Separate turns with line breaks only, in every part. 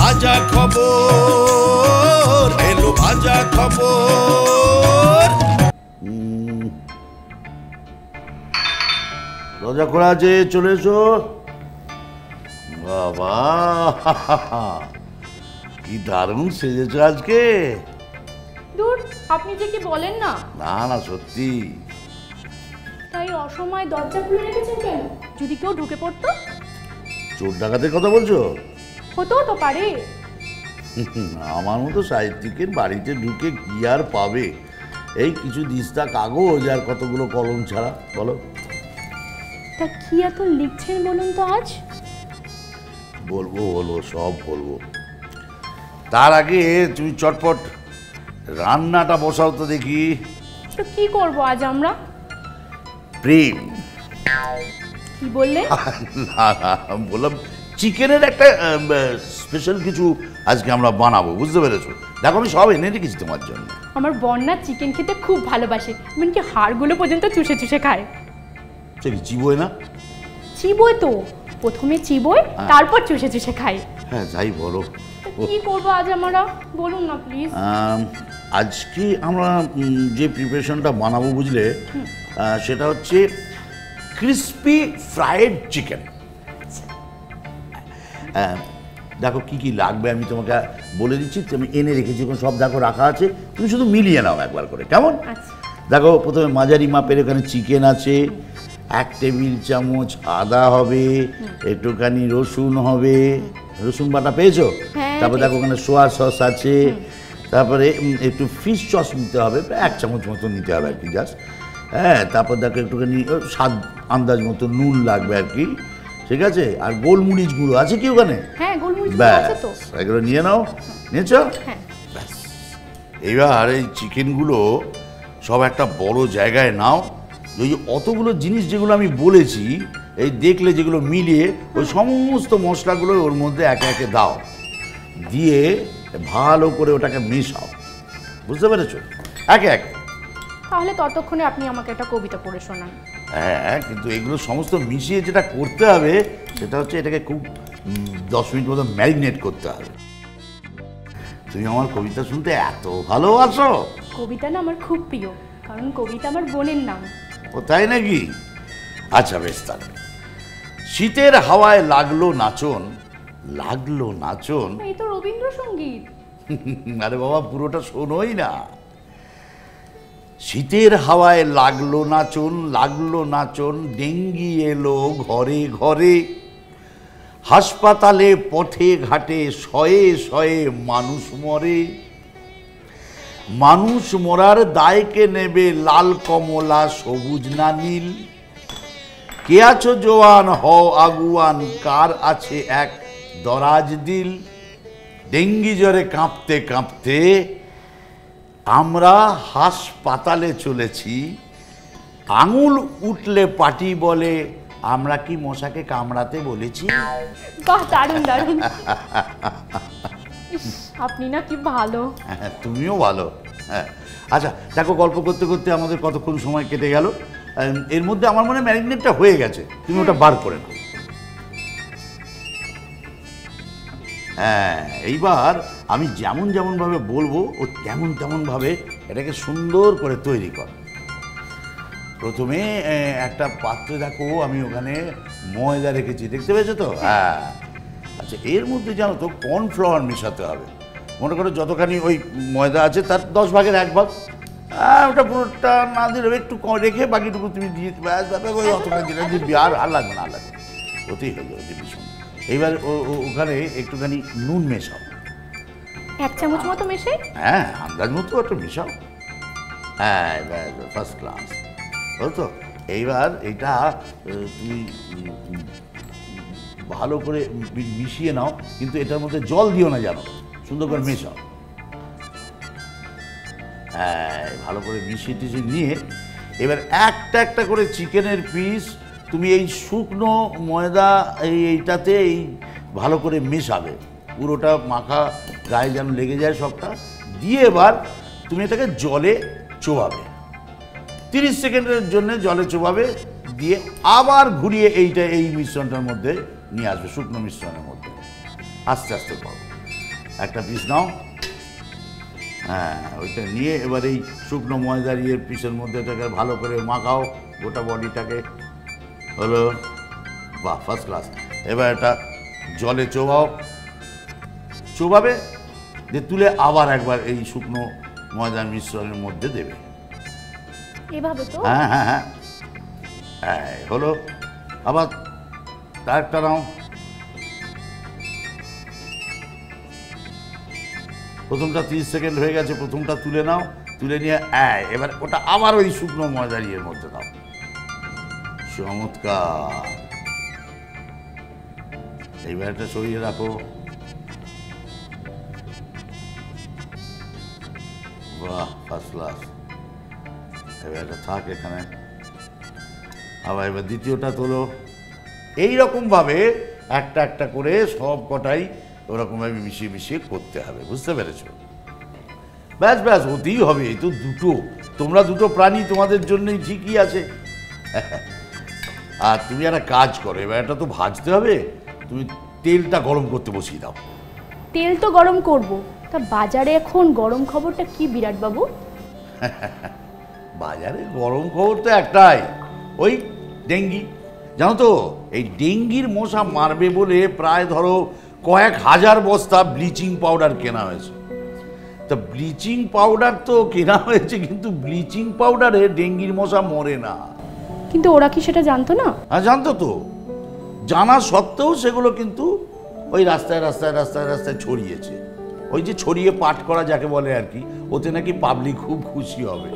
ভাজা খবর, এলো ভাজা খবর। দরজা খোলা আছে, চলে এসো। বাবা কি দারুণ সেজেছো আজকে।
দূর, আপনি যে কি বলেন না।
না না সত্যি।
তাই অসময় দরজা খুলে রেখেছেন কেন? যদি কেউ ঢুকে পড়তো?
চোর ডাকাতের কথা বলছো?
হতেও তো পারে।
আমার মতো সাহিত্যিকের বাড়িতে ঢুকে কি আর পাবে? এই কিছু দিস্তা কাগজ আর কতগুলো কলম ছাড়া। বলো
তা কি এত লিখছেন বলুন তো আজ?
বলবো বলবো, সব বলবো। তার আগে তুমি চটপট রান্নাটা বসাও তো দেখি।
তো কি করব আজ আমরা?
প্রেম।
কি বললে?
বললাম চিকেনের একটা স্পেশাল কিছু আজকে আমরা বানাবো, বুঝতে পেরেছো? দেখো আমি সব এনে রেখেছি তোমার জন্য।
আমার বন্যা চিকেন খেতে খুব ভালোবাসে, এমনকি হাড়গুলো পর্যন্ত চুষে চুষে খায়।
সে কি চিবোয় না?
চিবোয় তো, প্রথমে চিবোয় তারপর চুষে চুষে খায়।
হ্যাঁ যাই বলো।
কি করবো আজ আমরা, বলুন না প্লিজ।
আজকে আমরা যে প্রিপারেশনটা বানাবো বুঝলে, সেটা হচ্ছে ক্রিস্পি ফ্রাইড চিকেন। দেখো কি কি লাগবে আমি তোমাকে বলে দিচ্ছি, আমি এনে রেখেছি, সব দেখো রাখা আছে, তুমি শুধু মিলিয়ে নাও একবার করে, কেমন? দেখো প্রথমে মাঝারি মাপের এখানে চিকেন আছে, 1 টেবিল চামচ আদা হবে, একটুখানি রসুন হবে, রসুন বাটা পেয়েছো? তারপর দেখো ওখানে সোয়া সস আছে, তারপরে একটু ফিশ সস নিতে হবে, 1 চামচ মতো নিতে হবে আর কি, জাস্ট। হ্যাঁ, তারপর দেখো একটুখানি স্বাদ আন্দাজ মতো নুন লাগবে আর কি, ঠিক আছে? আর গোলমরিচ গুঁড়ো আছে কি ওখানে?
হ্যাঁ, গোলমরিচ গুঁড়ো আছে তো।
এগুলো নিয়ে নাও। নিয়েছো?
হ্যাঁ।
ব্যাস, এবার এই চিকেনগুলো সব একটা বড় জায়গায় নাও। ওই অতগুলো জিনিস যেগুলো আমি বলেছি, এই দেখলে যেগুলো মিলিয়ে ওই সমস্ত মশলাগুলো ওর মধ্যে একে একে দাও, দিয়ে ভালো করে ওটাকে মেশাও, বুঝতে পেরেছো? একে একে।
তাহলে ততক্ষণে আপনি আমাকে একটা কবিতা পড়ে শোনান।
হ্যাঁ, কিন্তু এগুলো সমস্ত মিশিয়ে যেটা করতে হবে সেটা হচ্ছে এটাকে খুব 10 মিনিট মতো ম্যারিনেট করতে হবে। তুমি আমার কবিতা শুনতে এত ভালোবাসো।
কবিতা না আমার খুব প্রিয়, কারণ কবিতা আমার বোনের নাম।
ও তাই নাকি? আচ্ছা বেশ, তাহলে শীতের হাওয়ায় লাগলো নাচন, লাগলো নাচন।
এই তো রবীন্দ্রসঙ্গীত।
আরে বাবা, পুরোটা শোনোই না। শীতের হাওয়ায় লাগলো নাচন, লাগলো নাচন, ডেঙ্গি এলো ঘরে ঘরে, হাসপাতালে পথে ঘাটে শয়ে শয়ে মানুষ মরে, মানুষ মরার দায়কে নেবে লাল কমলা সবুজ না নীল, কে আছো জোয়ান হও আগুয়ান, কার আছে এক দরাজ দিল, ডেঙ্গি জ্বরে কাঁপতে কাঁপতে আমরা হাসপাতালে চলেছি, আঙুল উঠলে পাটি বলে আমরা কি মশাকে কামড়াতে বলেছি।
বাহ, দারুণ দারুণ। আপনি না কি ভালো।
হ্যাঁ, তুমিও ভালো। হ্যাঁ, আচ্ছা দেখো, গল্প করতে করতে আমাদের কতক্ষণ সময় কেটে গেল। এর মধ্যে আমার মনে ম্যারিনেটটা হয়ে গেছে, তুমি ওটা বার করে নাও। হ্যাঁ, এইবার আমি যেমন যেমনভাবে বলবো ও তেমন তেমনভাবে এটাকে সুন্দর করে তৈরি কর। প্রথমে একটা পাত্রে দেখো আমি ওখানে ময়দা রেখেছি, দেখতে পেয়েছো তো? হ্যাঁ, আচ্ছা এর মধ্যে জানো তো কর্নফ্লাওয়ার মেশাতে হবে। মনে করো যতখানি ওই ময়দা আছে তার 10 ভাগের 1 ভাগ। ওটা পুরোটা না দিলে একটু রেখে বাকিটুকু তুমি দিয়ে ওই অতটা দিলে দিবি, আর লাগবে না, লাগবে ওতেই হয়ে যাবে ভীষণ। এইবার ওখানে একটুখানি নুন মেশাও,
1 চামচ মতো মেশে।
হ্যাঁ, আন্দাজ মতো একটু মেশাও। হ্যাঁ, ফার্স্ট ক্লাস, বুঝতো? এইবার এটা তুমি ভালো করে মিশিয়ে নাও, কিন্তু এটার মধ্যে জল দিও না, জানো, সুন্দর করে মেশাও। হ্যাঁ, ভালো করে মিশিয়ে টিশিয়ে নিয়ে এবার একটা একটা করে চিকেনের পিস তুমি এই শুকনো ময়দা এইটাতে এই ভালো করে মেশাবে, পুরোটা মাখা গায়ে যেন লেগে যায় সবটা দিয়ে। এবার তুমি এটাকে জলে চোবাবে, 30 সেকেন্ডের জন্য জলে চোবাবে, দিয়ে আবার ঘুরিয়ে এইটা এই মিশ্রণটার মধ্যে নিয়ে আসবে, শুকনো মিশ্রণের মধ্যে আস্তে আস্তে করো। একটা পিস নাও। হ্যাঁ, ওইটা নিয়ে এবার এই শুকনো ময়দার পিসের মধ্যে এটাকে ভালো করে মাখাও গোটা বডিটাকে। হলো, বাহ, ফার্স্ট ক্লাস। এবার এটা জলে চোবাও, চোবাবে যে তুলে আবার একবার এই শুকনো ময়দার মিশ্রণের মধ্যে দেবে।
এভাবে তো?
হ্যাঁ হ্যাঁ হ্যাঁ হ্যাঁ, হলো। আবার তারটা নাও, প্রথমটা 30 সেকেন্ড হয়ে গেছে, প্রথমটা তুলে নাও, তুলে নিয়ে এবার ওটা আবার ওই শুকনো ময়দার মধ্যে দাও। চমৎকার। এইবার এটা সরিয়ে রাখো। বাহ, ফার্স্ট ক্লাস। এবার এটা থাক এখানে। আবার এবার দ্বিতীয়টা তোলো। এইরকমভাবে একটা একটা করে সব কটাই ওরকমভাবে মিশিয়ে মিশিয়ে করতে হবে, বুঝতে পেরেছ? ব্যাস ব্যাস, হতেই হবে। এই তো দুটো, তোমরা দুটো প্রাণী, তোমাদের জন্যই ঠিকই আছে। আর তুমি একটা কাজ করো, এবার এটা তো ভাজতে হবে, তুমি তেলটা গরম করতে বসিয়ে দাও।
তেল তো গরম করব, তা বাজারে এখন গরম খবরটা কি বিরাট বাবু?
বাজারে গরম খবর তো একটাই, ওই ডেঙ্গি। জানো তো, এই ডেঙ্গির মশা মারবে বলে প্রায় ধরো কয়েক হাজার বস্তা ব্লিচিং পাউডার কেনা হয়েছে। তা ব্লিচিং পাউডার তো কেনা হয়েছে, কিন্তু ব্লিচিং পাউডারে ডেঙ্গির মশা মরে না।
কিন্তু ওরা কি সেটা জানতো না?
হ্যাঁ, জানতো তো। জানা সত্ত্বেও সেগুলো কিন্তু ওই রাস্তায় রাস্তায় রাস্তায় রাস্তায় ছড়িয়েছে। ওই যে ছড়িয়ে পাঠ করা যাকে বলে আর কি, ওতে নাকি পাবলিক খুব খুশি হবে।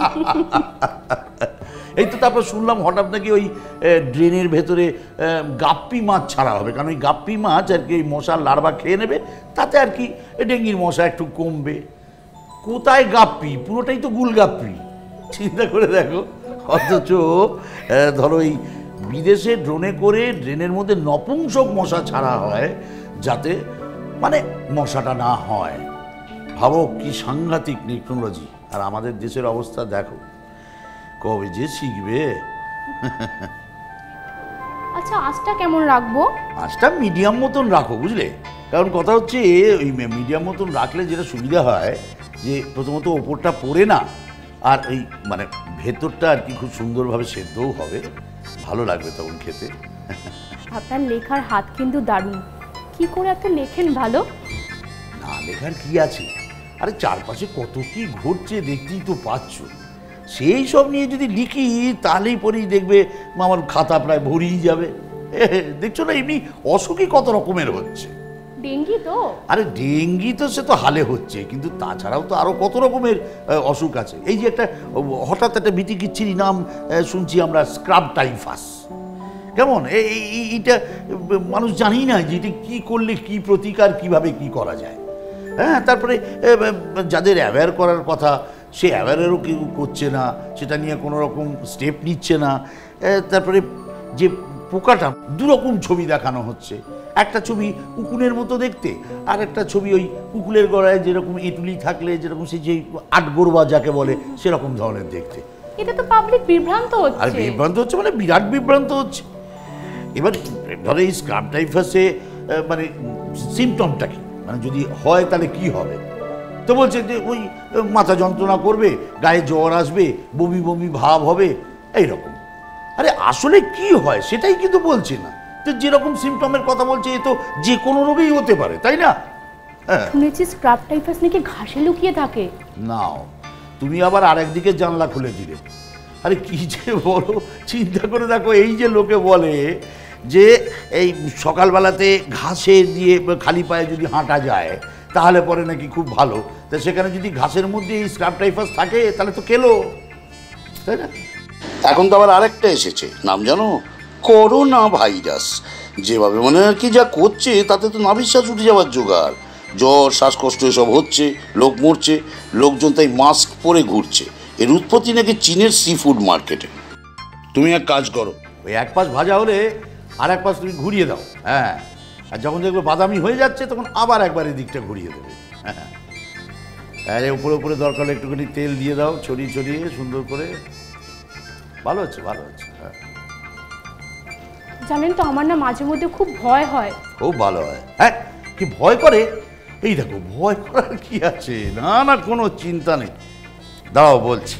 এই তো তারপর শুনলাম হঠাৎ নাকি ওই ড্রেনের ভেতরে গাপ্পি মাছ ছাড়া হবে, কারণ ওই গাপ্পি মাছ আর কি ওই মশার লার্ভা খেয়ে নেবে, তাতে আর কি ডেঙ্গির মশা একটু কমবে। কোথায় গাপ্পি, পুরোটাই তো গুলগাপ্পি। চিন্তা করে দেখো। অথচ ধরো এই বিদেশে ড্রোনে করে ড্রেনের মধ্যে নপুংসক মশা ছাড়া হয়, যাতে মানে মশাটা না হয়। ভাবো কি সাংঘাতিক টেকনোলজি। আর আমাদের দেশের অবস্থা দেখো, কবে যে শিখবে।
আচ্ছা, আঁচটা কেমন রাখবো?
আঁচটা মিডিয়াম মতন রাখো, বুঝলে? কারণ কথা হচ্ছে ওই মিডিয়াম মতন রাখলে যেটা সুবিধা হয় যে প্রথমত ওপরটা পড়ে না, আর এই মানে ভেতরটা আর কি খুব সুন্দরভাবে সেদ্ধও হবে, ভালো লাগবে তখন খেতে।
আপনার লেখার হাত কিন্তু দারুণ। কি করে এত লেখেন ভালো?
না লেখার কি আছে, আরে চারপাশে কত কি ঘটছে দেখতেই তো পাচ্ছ। সেই সব নিয়ে যদি লিখি তাহলেই পরেই দেখবে আমার খাতা প্রায় ভরিয়ে যাবে। দেখছো না, এমনি অসুখই কত রকমের হচ্ছে।
ডেঙ্গি তো? আরে
ডেঙ্গি তো সে তো হালে হচ্ছে, কিন্তু তাছাড়াও তো আরো কত রকমের অসুখ আছে। এই যে একটা হঠাৎ একটা বিতিকিচ্ছিরি নাম শুনছি আমরা, স্ক্রাব টাইফাস। কেমন এইটা মানুষ জানি না যে এটা কী করলে কি প্রতিকার, কিভাবে কি করা যায়। হ্যাঁ, তারপরে যাদের অ্যাওয়্যার করার কথা সে অ্যাওয়্যারেরও কেউ করছে না, সেটা নিয়ে কোনো রকম স্টেপ নিচ্ছে না। তারপরে যে পোকাটা, দুরকম ছবি দেখানো হচ্ছে। একটা ছবি উকুনের মতো দেখতে, আর একটা ছবি ওই উকুলের গড়ায় যেরকম এঁটুলি থাকলে যেরকম সেই যে আটগোরবা যাকে বলে সেরকম ধরনের দেখতে।
এটা তো পাবলিক বিভ্রান্ত হচ্ছে।
আর বিভ্রান্ত হচ্ছে মানে বিরাট বিভ্রান্ত হচ্ছে। এবার ধরো এই স্ক্রাব টাইফাসে মানে সিমটমটা কি, মানে যদি হয় তাহলে কি হবে? তো বলছে যে ওই মাথা যন্ত্রণা করবে, গায়ে জ্বর আসবে, বমি বমি ভাব হবে, এইরকম। আরে আসলে কি হয় সেটাই কিন্তু বলছে না। তো যেরকম সিমটমের কথা বলছে এ তো যে কোনো রোগেই হতে পারে, তাই না?
শুনেছি স্ক্রাব টাইফাস নাকি ঘাসে লুকিয়ে থাকে।
নাও, তুমি আবার আরেকদিকে জানলা খুলে দিলে। আরে কি যে বলো, চিন্তা করে দেখো। এই যে লোকে বলে যে এই সকালবেলাতে ঘাসে দিয়ে খালি পায়ে যদি হাঁটা যায় তাহলে পরে নাকি খুব ভালো। তা সেখানে যদি ঘাসের মধ্যে এই স্ক্রাব টাইফাস থাকে তাহলে তো খেলো, তাই না?
এখন তো আবার আরেকটা এসেছে, নাম জানো? Corona virus. যেভাবে মনে হয় কি যা করছে তাতে তো নাভিশ্বাস উঠে যাওয়ার জোগাড়। জ্বর, শ্বাসকষ্ট এসব হচ্ছে, লোক মরছে, লোকজন তাই মাস্ক পরে ঘুরছে। এর উৎপত্তি নাকি চীনের সি ফুড মার্কেটে। তুমি এক কাজ করো,
ওই এক পাশ ভাজা হলে আর এক পাশ তুমি ঘুরিয়ে দাও। হ্যাঁ, আর যখন দেখবে বাদামি হয়ে যাচ্ছে তখন আবার একবার এই দিকটা ঘুরিয়ে দেবে। হ্যাঁ, আরে উপরে উপরে দরকার হলে একটুখানি তেল দিয়ে দাও, ছড়িয়ে ছড়িয়ে সুন্দর করে। ভালো হচ্ছে, ভালো হচ্ছে। হ্যাঁ,
জানেন তো আমার না মাঝে মধ্যে খুব ভয় হয়।
খুব ভালো হয়। হ্যাঁ, কি ভয় করে? এই দেখো, ভয় করার কি আছে? না না, কোনো চিন্তা নেই, দাও বলছি।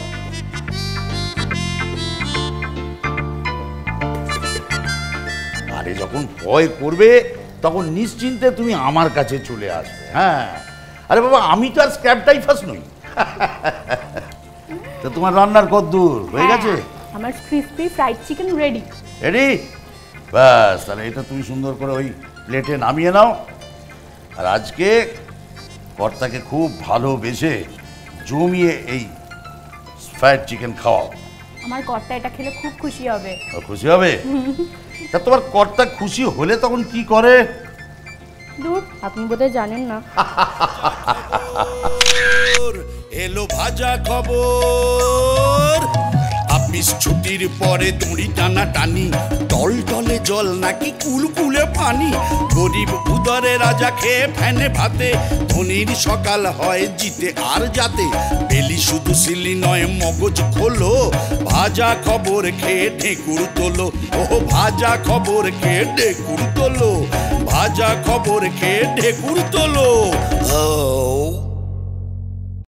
আরে যখন ভয় করবে তখন নিশ্চিন্তে তুমি আমার কাছে চলে আসবে। হ্যাঁ, আরে বাবা, আমি তো আর স্ক্র্যাব টাইফাস নই। তো তোমার রান্নার কদ্দূর হয়ে গেছে?
আমার crispy fried chicken ready.
Ready? ব্যাস, তাহলে এটা তুমি সুন্দর করে ওই প্লেটে নামিয়ে নাও। আর আজকে কর্তাকে খুব ভালোবেসে জমিয়ে এই ফ্রাইড চিকেন খাওয়াও।
আমার কর্তা এটা খেলে খুব খুশি হবে।
ও খুশি হবে? তা তোমার কর্তা খুশি হলে তখন কি করে?
দূর, আপনি বোধহয় জানেন না।
এলো ভাজা খবর। অফিস ছুটির পরে দড়ি টানা টানি, টল টলে জল নাকি কুলকুলে পানি। গরিব উদরে রাজা খেয়ে ফ্যানে ভাতে, ধনির সকাল হয় জিতে আর যাতে। বেলি শুধু সিলি নয়, মগজ খোলো, ভাজা খবর খেয়ে ঢেকুর তোলো। ও ভাজা খবর খেয়ে ঢেকুর তোলো, ভাজা খবর খেয়ে ঢেকুর তোলো। ও